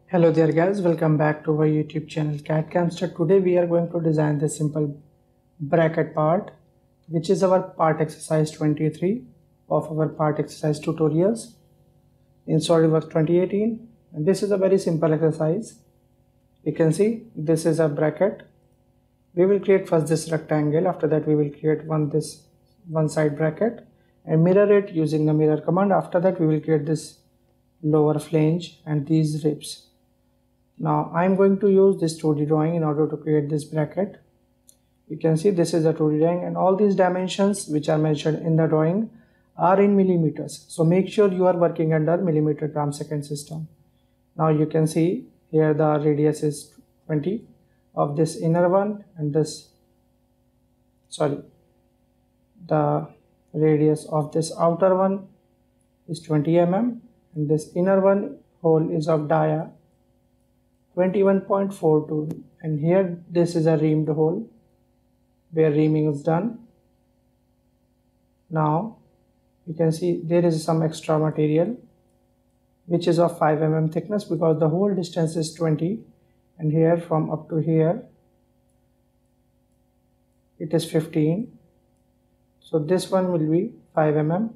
Hello there guys, welcome back to our YouTube channel CAD Camster. Today we are going to design this simple bracket part, which is our part exercise 23 of our part exercise tutorials in SolidWorks 2018. And this is a very simple exercise. You can see this is a bracket. We will create first this rectangle. After that we will create this one side bracket and mirror it using the mirror command. After that we will create this lower flange and these ribs. Now I am going to use this 2D drawing in order to create this bracket. You can see this is a 2D drawing and all these dimensions which are mentioned in the drawing are in millimeters. So make sure you are working under millimeter gram second system. Now you can see here the radius is 20 of this inner one and the radius of this outer one is 20 mm and this inner one hole is of dia 21.42, and here this is a reamed hole where reaming is done. Now you can see there is some extra material which is of 5 mm thickness because the whole distance is 20 and here from up to here it is 15, so this one will be 5 mm.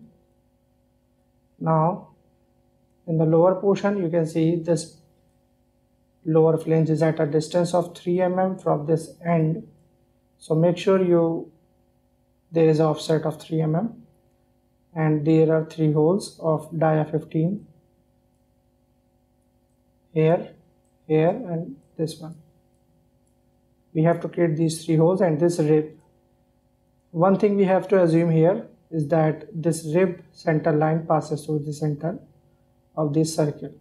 Now in the lower portion you can see this lower flange is at a distance of 3 mm from this end, so make sure there is an offset of 3 mm and there are 3 holes of dia 15 here, here and this one. We have to create these 3 holes and this rib. One thing we have to assume here is that this rib center line passes through the center of this circle.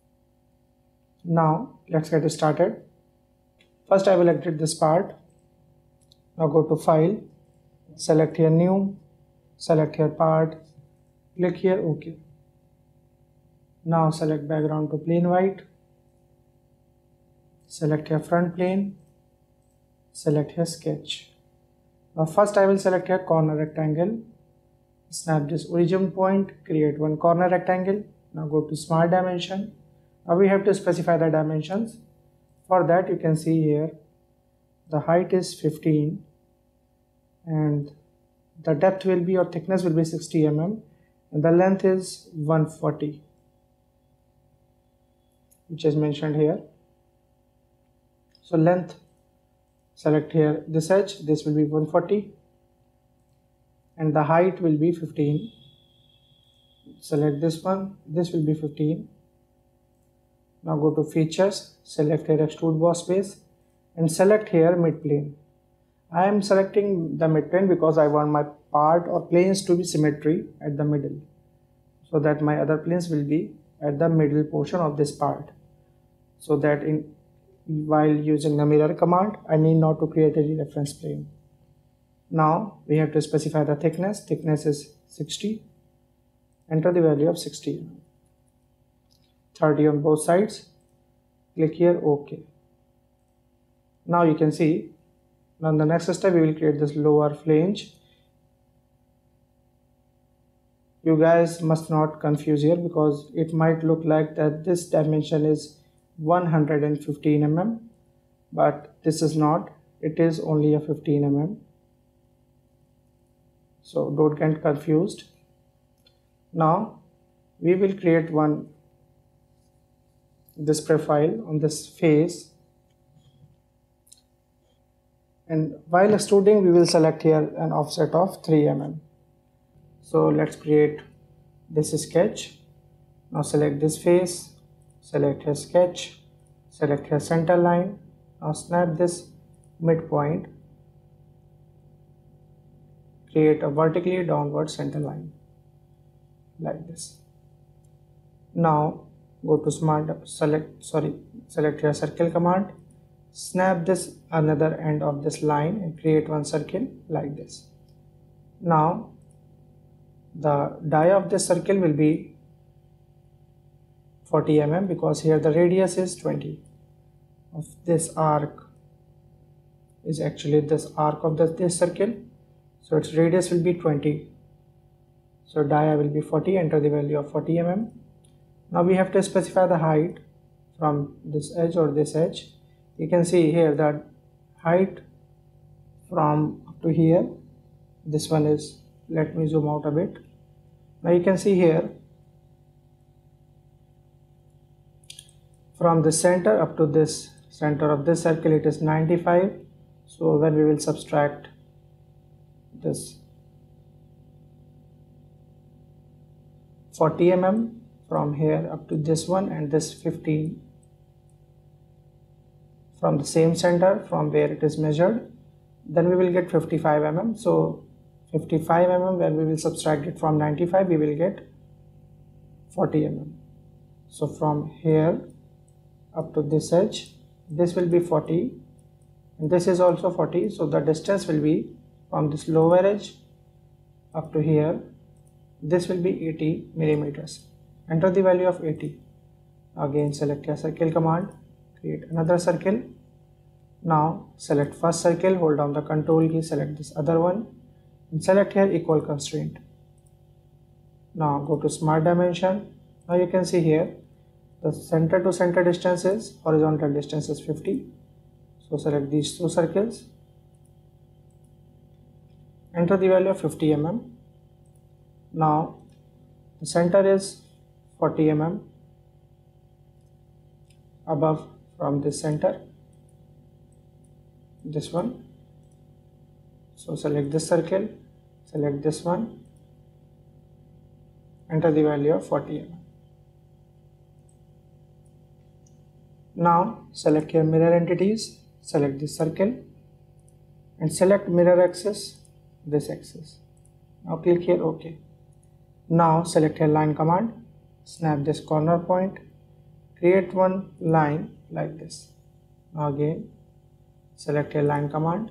Now let's get started. First I will edit this part. Now go to file, select here new, select here part, click here OK. Now select background to plain white, select here front plane, select here sketch. Now first I will select here corner rectangle, snap this origin point, create one corner rectangle. Now go to smart dimension. Now we have to specify the dimensions. For that you can see here the height is 15 and the depth will be or thickness will be 60 mm and the length is 140, which is mentioned here. So length, select here this edge, this will be 140 and the height will be 15. Select this one, this will be 15. Now go to features, select here extrude boss base and select here mid plane. I am selecting the mid plane because I want my part or planes to be symmetry at the middle, so that my other planes will be at the middle portion of this part, so that while using the mirror command I need not to create any reference plane. Now we have to specify the thickness. Thickness is 60. Enter the value of 60. 30 on both sides, click here OK. Now you can see, now in the next step we will create this lower flange. You guys must not confuse here because it might look like that this dimension is 115 mm, but this is not, it is only a 15 mm, so don't get confused. Now we will create this profile on this face, and while extruding we will select here an offset of 3 mm. So let's create this sketch. Now select this face, select here sketch, select here center line. Now snap this midpoint, create a vertically downward center line like this. Now go to select your circle command, snap this another end of this line and create one circle like this. Now the dia of this circle will be 40 mm because here the radius is 20 of this arc, is actually this arc of this circle, so its radius will be 20, so dia will be 40. Enter the value of 40 mm. Now we have to specify the height. from this edge or this edge. You can see here that height from up to here, this one is, let me zoom out a bit. Now you can see here from the center up to this center of this circle it is 95. So when we will subtract this 40 mm from here up to this one and this 15 from the same center from where it is measured, then we will get 55 mm. So 55 mm, when we will subtract it from 95, we will get 40 mm. So from here up to this edge, this will be 40 and this is also 40. So the distance will be from this lower edge up to here, this will be 80 millimeters. Enter the value of 80. Again select a circle command, create another circle. Now select first circle, hold down the control key, select this other one and select here equal constraint. Now go to smart dimension. Now you can see here the center to center distance is, horizontal distance is 50. So select these two circles, enter the value of 50 mm. Now the center is 40 mm above from this center, this one. So select this circle, select this one, enter the value of 40 mm. Now select here mirror entities, select this circle and select mirror axis, this axis. Now click here OK. Now select here line command, snap this corner point, create one line like this. Now again select here line command,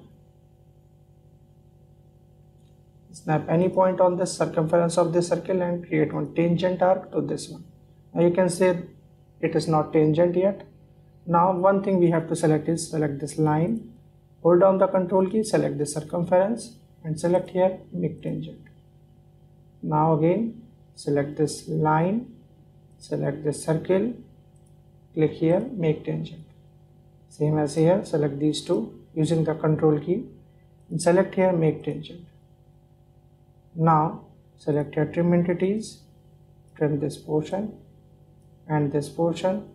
snap any point on the circumference of this circle and create one tangent arc to this one. Now you can say it is not tangent yet. Now one thing we have to select is select this line, hold down the control key, select the circumference and select here make tangent. Now again select this line, select this circle, click here make tangent. Same as here, select these two using the control key and select here make tangent. Now select here trim entities, trim this portion and this portion.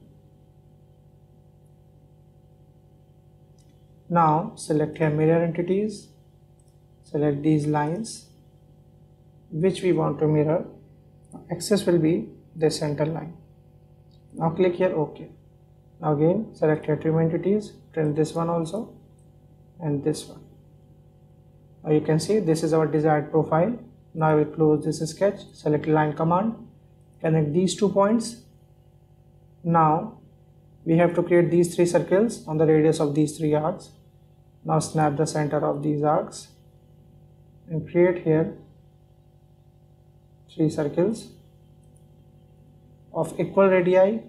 Now select here mirror entities, select these lines which we want to mirror. Axis will be the center line. Now click here OK. Now again select here trim entities, trim this one also and this one. Now you can see this is our desired profile. Now I will close this sketch, select line command, connect these 2 points. Now we have to create these 3 circles on the radius of these 3 arcs. Now snap the center of these arcs and create here 3 circles of equal radii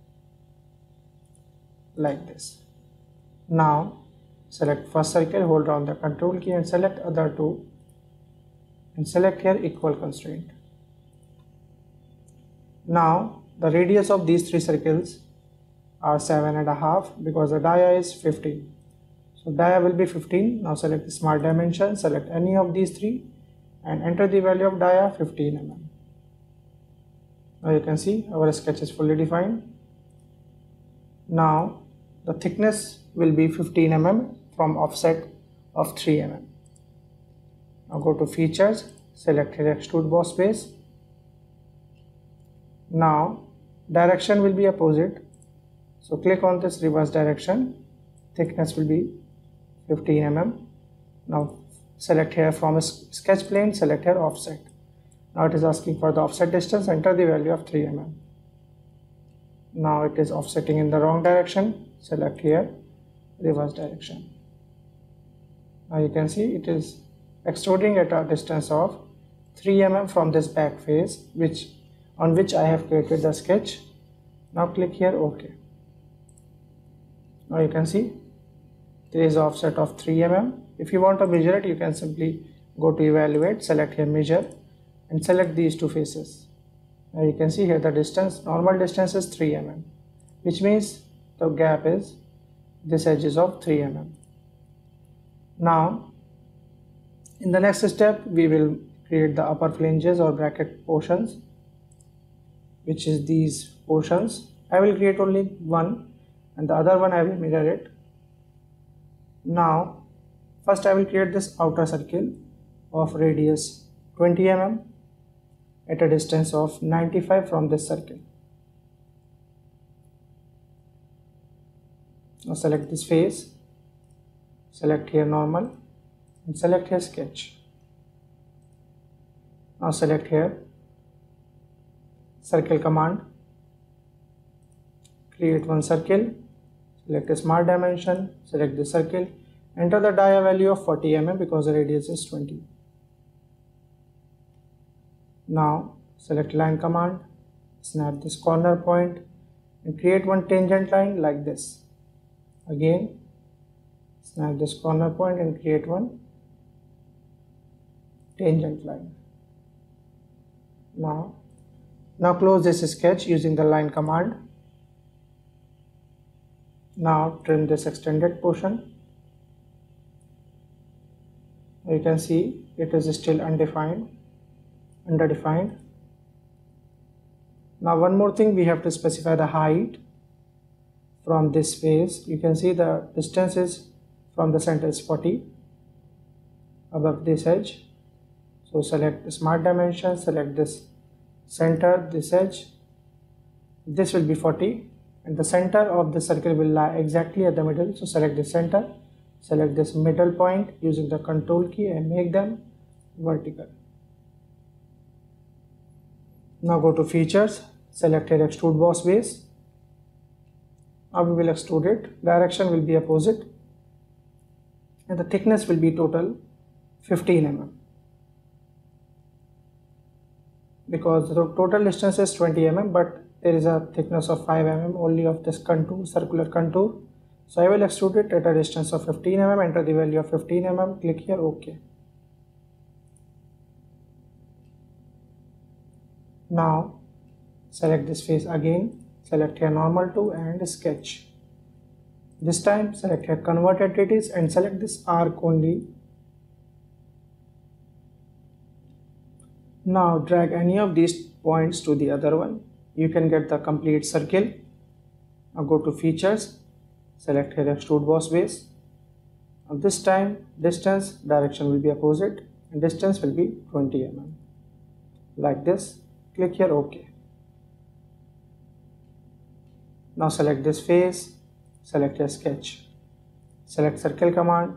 like this. Now select first circle, hold down the control key and select other 2 and select here equal constraint. Now the radius of these 3 circles are 7.5 because the dia is 15. So dia will be 15. Now select the smart dimension, select any of these 3 and enter the value of dia 15 mm. Now you can see our sketch is fully defined. Now the thickness will be 15 mm from offset of 3 mm. Now go to features, select here extrude boss base. Now direction will be opposite. So click on this reverse direction, thickness will be 15 mm. Now select here from a sketch plane, select here offset. Now it is asking for the offset distance, enter the value of 3 mm. Now it is offsetting in the wrong direction, select here reverse direction. Now you can see it is extruding at a distance of 3 mm from this back face on which I have created the sketch. Now click here OK. Now you can see there is offset of 3 mm. If you want to measure it, you can simply go to evaluate, select here measure and select these 2 faces. Now you can see here the distance, normal distance is 3 mm. which means the gap is, this edge is of 3 mm. Now in the next step we will create the upper flanges or bracket portions, which is these portions. I will create only one and the other one I will mirror it. Now first I will create this outer circle of radius 20 mm at a distance of 95 from this circle. Now select this face, select here normal and select here sketch. Now select here circle command, create one circle, select a smart dimension, select the circle, enter the dia value of 40 mm because the radius is 20. Now select line command, snap this corner point and create one tangent line like this. Again snap this corner point and create one tangent line. Now close this sketch using the line command. Now trim this extended portion. You can see it is still underdefined. Now one more thing, we have to specify the height from this face. You can see the distance is from the center is 40 above this edge. So select the smart dimension, select this center, this edge. This will be 40 and the center of the circle will lie exactly at the middle. So select the center, select this middle point using the control key and make them vertical. Now go to features, select here extrude boss base. Now we will extrude it. Direction will be opposite and the thickness will be total 15 mm. Because the total distance is 20 mm, but there is a thickness of 5 mm only of this contour, circular contour. So I will extrude it at a distance of 15 mm, enter the value of 15 mm, click here OK. Now select this face again, select here normal to and sketch. This time select here convert entities and select this arc only. Now drag any of these points to the other one. You can get the complete circle. Now go to features, select here extrude boss base. Now this time distance, direction will be opposite and distance will be 20 mm. Like this, click here OK. Now select this face, select your sketch, select circle command,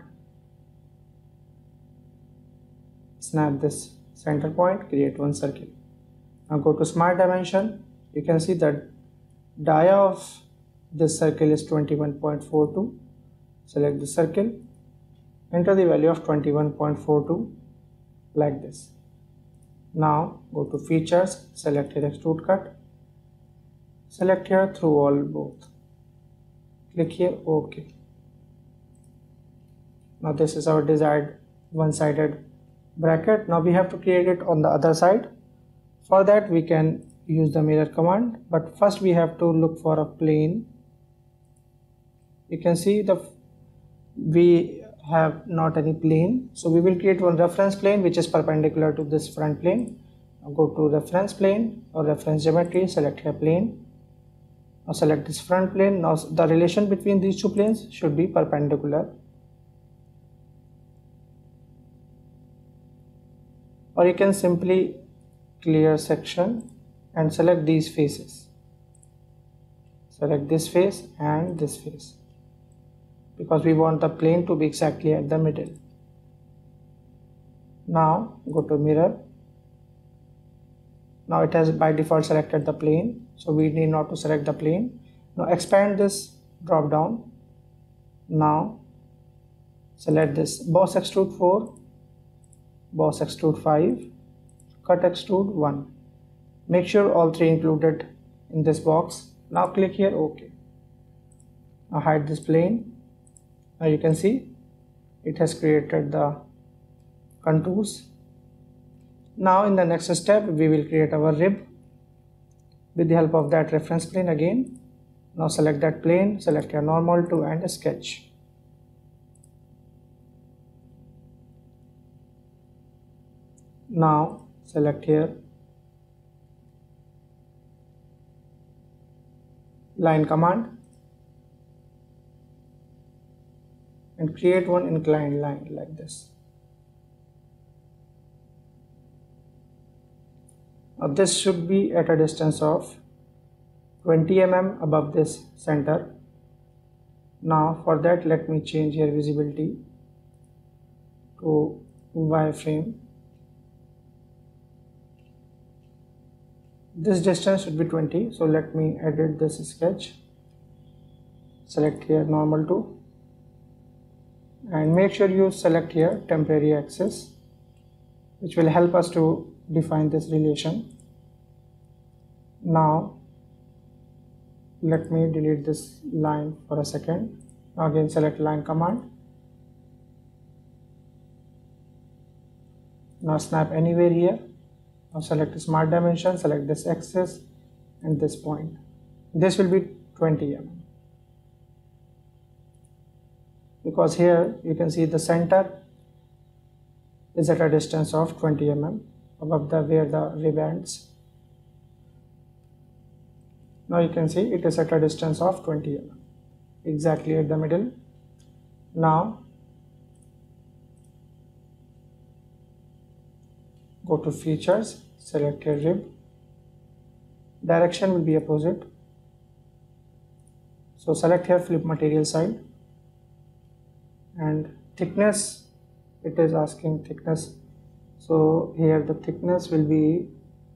snap this center point, create one circle. Now go to smart dimension. You can see that dia of this circle is 21.42. Select the circle, enter the value of 21.42 like this. Now go to features, select here extrude cut, select here through all both, click here OK. Now this is our desired one-sided bracket. Now we have to create it on the other side. For that we can use the mirror command, but first we have to look for a plane. You can see we have not any plane, so we will create one reference plane which is perpendicular to this front plane. Now go to reference plane or reference geometry, select here plane. Now select this front plane. Now the relation between these two planes should be perpendicular. Or you can simply clear section and select these faces. Select this face and this face because we want the plane to be exactly at the middle. Now go to mirror. Now it has by default selected the plane, so we need not to select the plane. Now expand this drop down. Now select this boss extrude 4, boss extrude 5, cut extrude 1. Make sure all three included in this box. Now click here OK. Now hide this plane. Now you can see it has created the contours. Now in the next step we will create our rib with the help of that reference plane again. Now select that plane, select your normal to and sketch. Now select here line command and create one inclined line like this. Now this should be at a distance of 20 mm above this center. Now for that, let me change here visibility to wireframe. This distance should be 20, so let me edit this sketch. Select here normal to and make sure you select here temporary axis, which will help us to define this relation. Now let me delete this line for a second. Now again select line command. Now snap anywhere here. Now select smart dimension, select this axis and this point. This will be 20 mm. Because here you can see the center is at a distance of 20 mm above where the rib ends. Now you can see it is at a distance of 20 mm, exactly at the middle. Now go to features, select your rib. Direction will be opposite. So select here flip material side and thickness, it is asking thickness. So here the thickness will be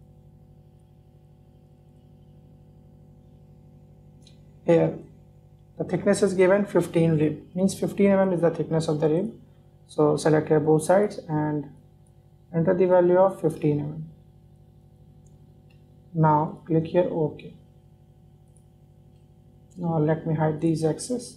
here. The thickness is given 15 rib, means 15 mm is the thickness of the rib. So select here both sides and enter the value of 15 mm. Now click here OK. Now let me hide these axes.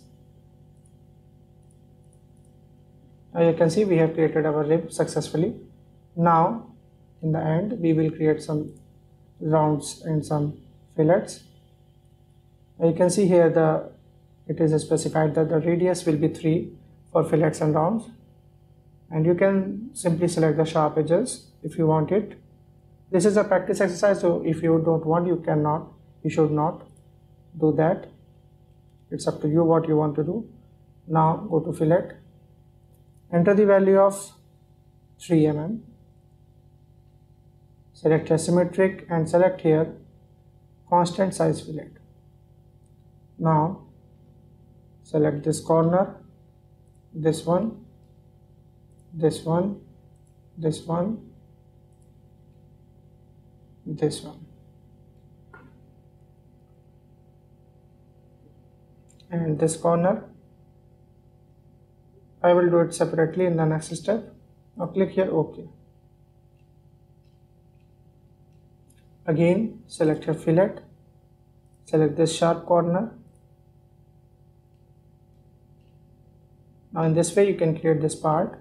Now you can see we have created our rib successfully. Now in the end we will create some rounds and some fillets. Now you can see here it is specified that the radius will be 3 for fillets and rounds. And you can simply select the sharp edges if you want it. This is a practice exercise, so if you don't want, you should not do that. It's up to you what you want to do. Now go to fillet, enter the value of 3 mm, select asymmetric and select here constant size fillet. Now select this corner, this one, this one, this one, this one, and this corner. I will do it separately in the next step. Now click here OK. Again select your fillet, select this sharp corner. Now in this way you can create this part.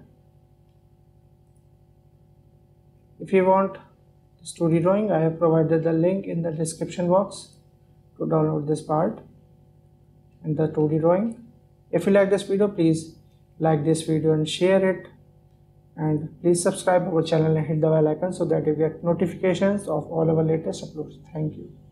If you want this 2D drawing, I have provided the link in the description box to download this part and the 2D drawing. If you like this video, please like this video and share it, and please subscribe our channel and hit the bell icon so that you get notifications of all our latest uploads. Thank you.